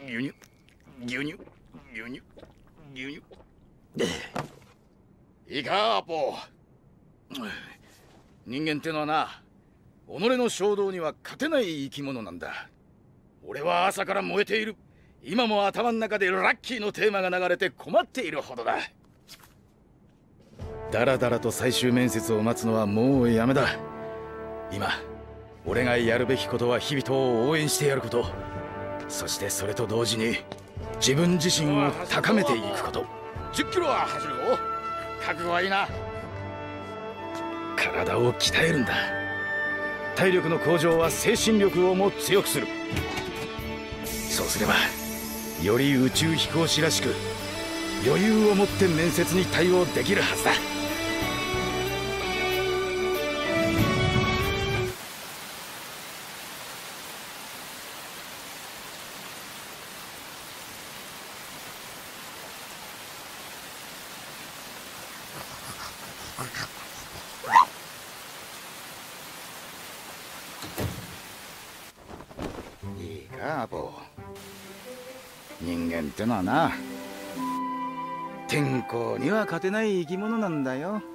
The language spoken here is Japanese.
牛乳牛乳牛乳牛乳。いいかアポ。人間ってのはな、己の衝動には勝てない生き物なんだ。俺は朝から燃えている。今も頭の中でラッキーのテーマが流れて困っているほどだ。だらだらと最終面接を待つのはもうやめだ。今俺がやるべきことは日々と応援してやること、そしてそれと同時に自分自身を高めていくこと。10キロは走るぞ。覚悟はいいな。体を鍛えるんだ。体力の向上は精神力をも強くする。そうすればより宇宙飛行士らしく余裕を持って面接に対応できるはずだ。いいかアポ。人間ってのはな、天候には勝てない生き物なんだよ。